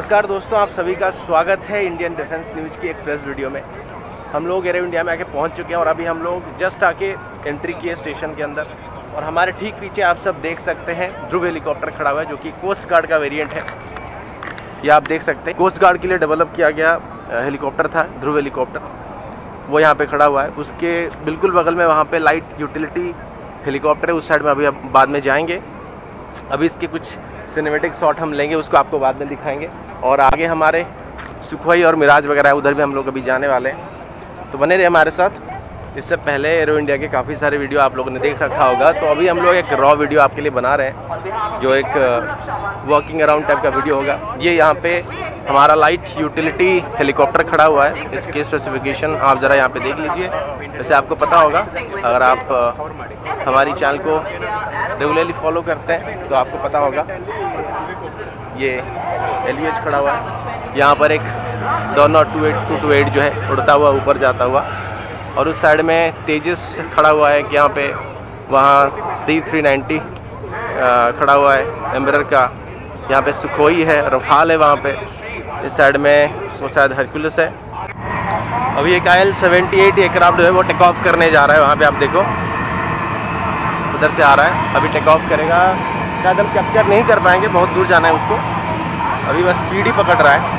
नमस्कार दोस्तों, आप सभी का स्वागत है इंडियन डिफेंस न्यूज़ की एक फ्रेश वीडियो में। हम लोग एरो इंडिया में आके पहुंच चुके हैं और अभी हम लोग जस्ट आके एंट्री किए स्टेशन के अंदर। और हमारे ठीक पीछे आप सब देख सकते हैं ध्रुव हेलीकॉप्टर खड़ा हुआ है, जो कि कोस्ट गार्ड का वेरिएंट है। ये आप देख सकते हैं कोस्ट गार्ड के लिए डेवलप किया गया हेलीकॉप्टर था ध्रुव हेलीकॉप्टर, वो यहाँ पे खड़ा हुआ है। उसके बिल्कुल बगल में वहाँ पे लाइट यूटिलिटी हेलीकॉप्टर है, उस साइड में अभी अब बाद में जाएंगे। अभी इसके कुछ सिनेमेटिक शॉट हम लेंगे, उसको आपको बाद में दिखाएंगे। और आगे हमारे सुखोई और मिराज वगैरह है, उधर भी हम लोग अभी जाने वाले हैं, तो बने रहे हमारे साथ। इससे पहले एरो इंडिया के काफ़ी सारे वीडियो आप लोगों ने देख रखा होगा, तो अभी हम लोग एक रॉ वीडियो आपके लिए बना रहे हैं, जो एक वॉकिंग अराउंड टाइप का वीडियो होगा। ये यहाँ पे हमारा लाइट यूटिलिटी हेलीकॉप्टर खड़ा हुआ है, इसके स्पेसिफिकेशन आप ज़रा यहाँ पे देख लीजिए। वैसे आपको पता होगा, अगर आप हमारी चैनल को रेगुलरली फॉलो करते हैं तो आपको पता होगा। ये LUH खड़ा हुआ है, यहाँ पर एक दोनों 228 जो है उड़ता हुआ ऊपर जाता हुआ, और उस साइड में तेजस खड़ा हुआ है। यहाँ पे वहाँ C390 खड़ा हुआ है एम्बरर का। यहाँ पे सुखोई है, रफाल है वहाँ पे। इस साइड में वो शायद हरकुलस है। अभी एक IL-78 एयरक्राफ्ट जो है वो टेक ऑफ करने जा रहा है, वहाँ पे आप देखो उधर से आ रहा है, अभी टेक ऑफ करेगा। शायद हम कैप्चर नहीं कर पाएंगे, बहुत दूर जाना है उसको, अभी बस स्पीड ही पकड़ रहा है।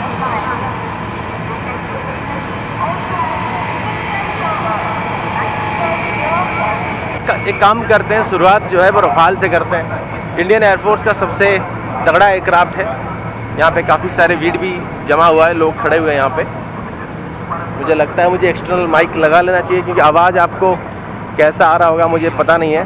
एक काम करते हैं, शुरुआत जो है वो रफाल से करते हैं। इंडियन एयरफोर्स का सबसे तगड़ा एयरक्राफ्ट है। यहाँ पे काफ़ी सारे वीड भी जमा हुआ है, लोग खड़े हुए हैं यहाँ पे। मुझे लगता है मुझे एक्सटर्नल माइक लगा लेना चाहिए, क्योंकि आवाज़ आपको कैसा आ रहा होगा मुझे पता नहीं है।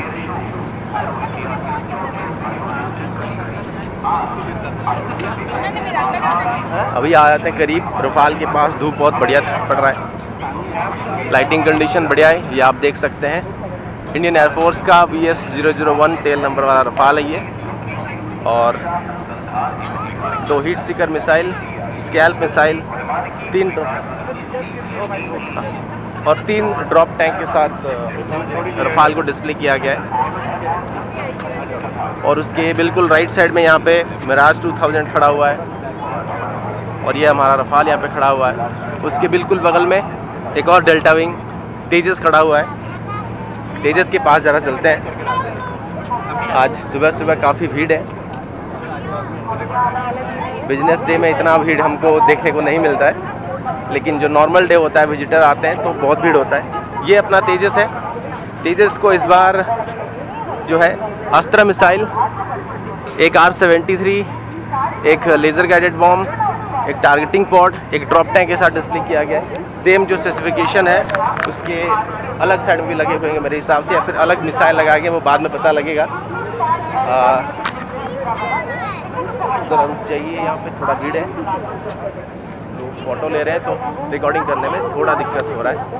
अभी आ जाते हैं करीब रफाल के पास। धूप बहुत बढ़िया पड़ रहा है, लाइटिंग कंडीशन बढ़िया है, ये आप देख सकते हैं। इंडियन एयरफोर्स का VS-001 टेल नंबर वाला रफाल है ये। और 2 heat seeker missile, scalp missile, 3 drop tank के साथ रफाल को डिस्प्ले किया गया है। और उसके बिल्कुल राइट साइड में यहाँ पे मिराज 2000 खड़ा हुआ है, और ये हमारा रफाल यहाँ पे खड़ा हुआ है। उसके बिल्कुल बगल में एक और डेल्टा विंग तेजस खड़ा हुआ है। तेजस के पास ज़रा चलते हैं। आज सुबह सुबह काफ़ी भीड़ है, बिजनेस डे में इतना भीड़ हमको देखने को नहीं मिलता है, लेकिन जो नॉर्मल डे होता है विजिटर आते हैं तो बहुत भीड़ होता है। ये अपना तेजस है। तेजस को इस बार जो है अस्त्र मिसाइल, एक R-73, एक लेज़र गाइडेड बॉम्ब, एक टारगेटिंग पॉड, एक ड्रॉप टैंक के साथ डिस्प्ले किया गया है। सेम जो स्पेसिफिकेशन है उसके अलग साइड में भी लगे हुए हैं मेरे हिसाब से, या फिर अलग मिसाइल लगा के वो बाद में पता लगेगा। ज़रा रुक जाइए, यहाँ पे थोड़ा भीड़ है, लोग फ़ोटो ले रहे हैं तो रिकॉर्डिंग करने में थोड़ा दिक्कत हो रहा है।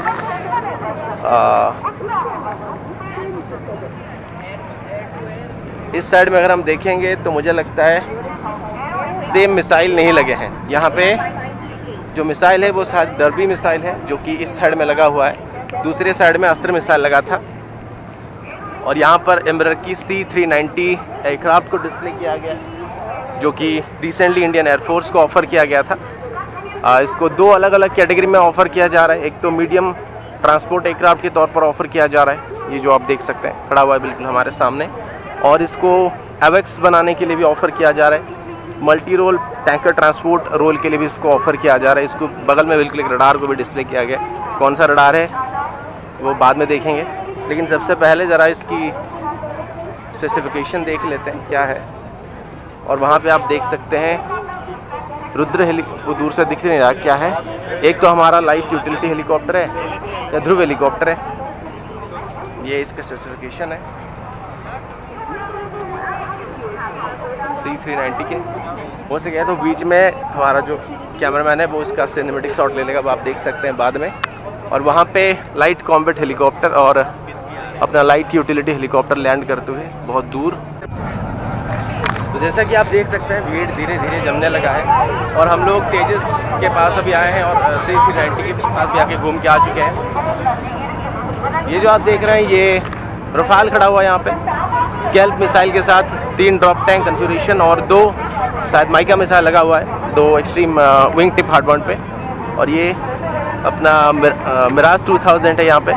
इस साइड में अगर हम देखेंगे तो मुझे लगता है सेम मिसाइल नहीं लगे हैं। यहाँ पे जो मिसाइल है वो शायद डर्बी मिसाइल है, जो कि इस साइड में लगा हुआ है। दूसरे साइड में अस्त्र मिसाइल लगा था। और यहाँ पर एम्बरर की C390 एयरक्राफ्ट को डिस्प्ले किया गया, जो कि रिसेंटली इंडियन एयरफोर्स को ऑफ़र किया गया था। इसको 2 अलग अलग कैटेगरी में ऑफ़र किया जा रहा है। एक तो मीडियम ट्रांसपोर्ट एयरक्राफ्ट के तौर पर ऑफ़र किया जा रहा है, ये जो आप देख सकते हैं खड़ा हुआ है बिल्कुल हमारे सामने। और इसको एवेक्स बनाने के लिए भी ऑफ़र किया जा रहा है। Multi role tanker transport role के लिए भी इसको ऑफ़र किया जा रहा है। इसको बगल में बिल्कुल एक रडार को भी डिस्प्ले किया गया। कौन सा रडार है वो बाद में देखेंगे, लेकिन सबसे पहले ज़रा इसकी स्पेसिफिकेशन देख लेते हैं क्या है। और वहाँ पे आप देख सकते हैं रुद्र वो दूर से दिख नहीं रहा क्या है। एक तो हमारा लाइट यूटिलिटी हेलीकॉप्टर है या ध्रुव हेलीकॉप्टर है, ये इसका स्पेसिफिकेशन है C390 के। हो सके तो बीच में हमारा जो कैमरामैन है वो इसका सिनेमेटिक शॉट ले लेगा, वो आप देख सकते हैं बाद में। और वहाँ पे लाइट कॉम्बैट हेलीकॉप्टर और अपना लाइट यूटिलिटी हेलीकॉप्टर लैंड करते हुए बहुत दूर। तो जैसा कि आप देख सकते हैं भीड़ धीरे धीरे जमने लगा है, और हम लोग तेजस के पास अभी आए हैं और C390 के पास भी आके घूम के आ चुके हैं। ये जो आप देख रहे हैं ये रफाल खड़ा हुआ है यहाँ पे स्कैल्प मिसाइल के साथ, 3 ड्रॉप टैंक कन्फिगरेशन और 2 शायद माइका मिसाइल लगा हुआ है, 2 एक्सट्रीम विंग टिप हार्डबॉन्ड पे। और ये अपना मिराज 2000 है यहाँ पे।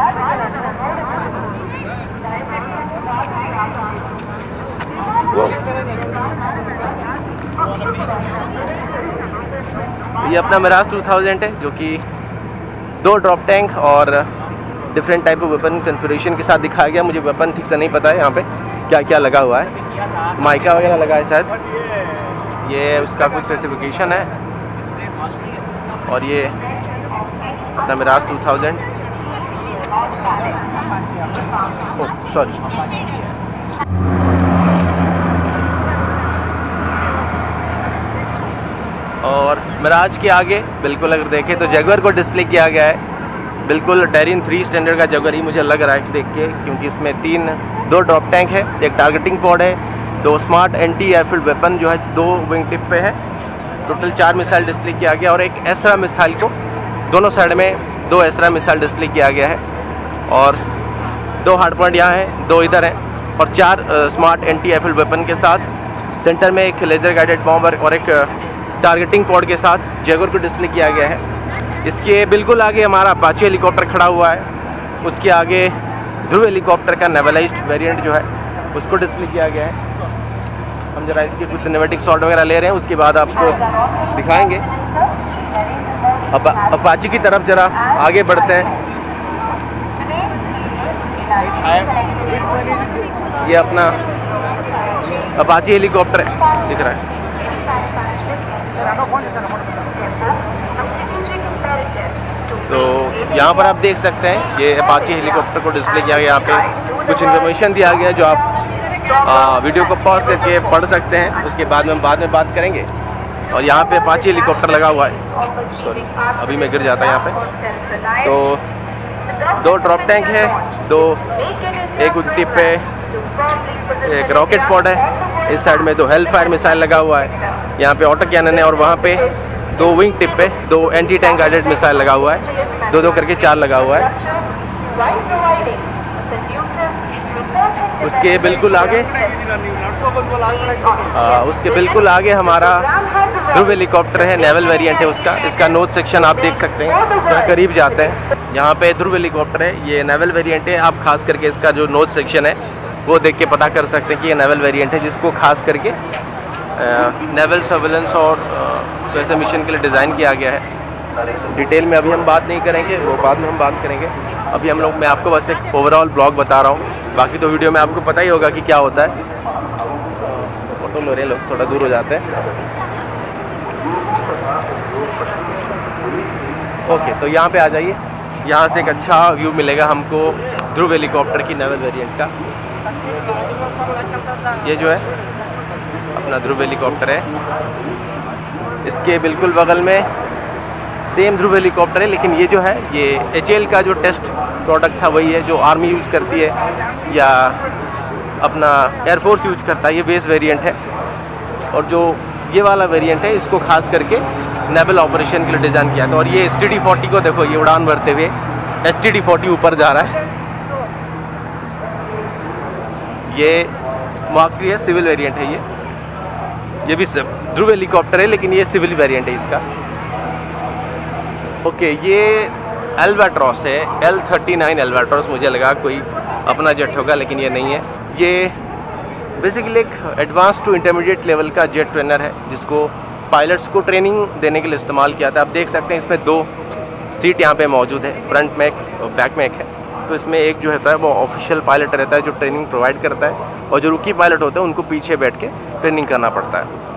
ये अपना मिराज 2000 है जो कि 2 ड्रॉप टैंक और different type of weapon configuration के साथ दिखाया गया। मुझे वेपन ठीक से नहीं पता है यहाँ पे क्या क्या लगा हुआ है, माइका वगैरह लगा है शायद, ये उसका कुछ स्पेसिफिकेशन है। और ये अपना मिराज 2000, ओह सॉरी, और मिराज के आगे बिल्कुल अगर देखें तो जैगुआर को डिस्प्ले किया गया है। बिल्कुल टेरिन 3 स्टैंडर्ड का जैगुआर ही मुझे लग रहा है देख के, क्योंकि इसमें 2 ड्रॉप टैंक है, एक टारगेटिंग पॉड है, 2 स्मार्ट एंटी एयरफील्ड वेपन जो है 2 विंग टिप पे है, टोटल 4 मिसाइल डिस्प्ले किया गया। और एक एसरा मिसाइल को दोनों साइड में 2 एसरा मिसाइल डिस्प्ले किया गया है, और 2 हार्ड पॉइंट यहाँ हैं, 2 इधर हैं, और 4 स्मार्ट एंटी एयरफील्ड वेपन के साथ सेंटर में एक लेज़र गाइडेड बॉम्बर और एक टारगेटिंग पॉड के साथ जैगुआर को डिस्प्ले किया गया है। इसके बिल्कुल आगे हमारा अपाचे हेलीकॉप्टर खड़ा हुआ है, उसके आगे ध्रुव हेलीकॉप्टर का नेवलाइज्ड वेरिएंट जो है उसको डिस्प्ले किया गया है। हम जरा इसके कुछ सिनेमैटिक शॉट वगैरह ले रहे हैं, उसके बाद आपको दिखाएंगे। अपाचे की तरफ जरा आगे बढ़ते हैं। ये अपना अपाचे हेलीकॉप्टर है, दिख रहा है। तो यहाँ पर आप देख सकते हैं ये अपाचे हेलीकॉप्टर को डिस्प्ले किया गया। यहाँ पे कुछ इन्फॉर्मेशन दिया गया है जो आप वीडियो को पॉज करके पढ़ सकते हैं, उसके बाद में बात करेंगे। और यहाँ पे अपाचे हेलीकॉप्टर लगा हुआ है, सॉरी अभी मैं गिर जाता है यहाँ पे। तो 2 ड्रॉप टैंक है, 1 विंग टिप पे, एक रॉकेट पॉड है, इस साइड में 2 हेल फायर मिसाइल लगा हुआ है, यहाँ पे ऑटो कैनन है, और वहाँ पे 2 विंग टिप पे 2 एंटी टैंक गाइडेड मिसाइल लगा हुआ है, 2-2 करके 4 लगा हुआ है। उसके बिल्कुल आगे हमारा ध्रुव हेलीकॉप्टर है, नेवल वेरिएंट है उसका। इसका नोज सेक्शन आप देख सकते हैं, थोड़ा करीब जाते हैं। यहाँ पे ध्रुव हेलीकॉप्टर है, ये नेवल वेरिएंट है। आप खास करके इसका जो नोज सेक्शन है वो देख के पता कर सकते हैं कि ये नेवल वेरिएंट है, जिसको खास करके नेवल सर्वेलेंस और वैसे मिशन के लिए डिज़ाइन किया गया है। डिटेल में अभी हम बात नहीं करेंगे, वो बाद में हम बात करेंगे। अभी मैं आपको बस एक ओवरऑल ब्लॉग बता रहा हूँ, बाकी तो वीडियो में आपको पता ही होगा कि क्या होता है। फोटो ले रहे हैं लोग, थोड़ा दूर हो जाते हैं। ओके, तो यहाँ पे आ जाइए, यहाँ से एक अच्छा व्यू मिलेगा हमको ध्रुव हेलीकॉप्टर की नेवल वेरिएंट का। ये जो है अपना ध्रुव हेलीकॉप्टर है, इसके बिल्कुल बगल में सेम ध्रुव हेलीकॉप्टर है, लेकिन ये जो है ये HAL का जो टेस्ट प्रोडक्ट था वही है जो आर्मी यूज़ करती है या अपना एयरफोर्स यूज़ करता है। ये बेस वेरिएंट है, और जो ये वाला वेरिएंट है इसको खास करके नेवल ऑपरेशन के लिए डिज़ाइन किया था। और ये STD-40 को देखो, ये उड़ान भरते हुए STD-40 ऊपर जा रहा है। ये Mark 3 है, सिविल वेरिएंट है ये भी ध्रुव हेलीकॉप्टर है, लेकिन ये सिविल वेरिएंट है इसका। ओके, ये एल्बाट्रॉस है, L-39 एल्बाट्रॉस। मुझे लगा कोई अपना जेट होगा, लेकिन ये नहीं है। ये बेसिकली एक एडवांस टू इंटरमीडिएट लेवल का जेट ट्रेनर है, जिसको पायलट्स को ट्रेनिंग देने के लिए इस्तेमाल किया था। आप देख सकते हैं इसमें 2 सीट यहाँ पे मौजूद है, फ्रंट में एक और बैक में एक है। तो इसमें एक जो होता है वो ऑफिशियल पायलट रहता है जो ट्रेनिंग प्रोवाइड करता है, और जो रुकी पायलट होते हैं उनको पीछे बैठ के ट्रेनिंग करना पड़ता है।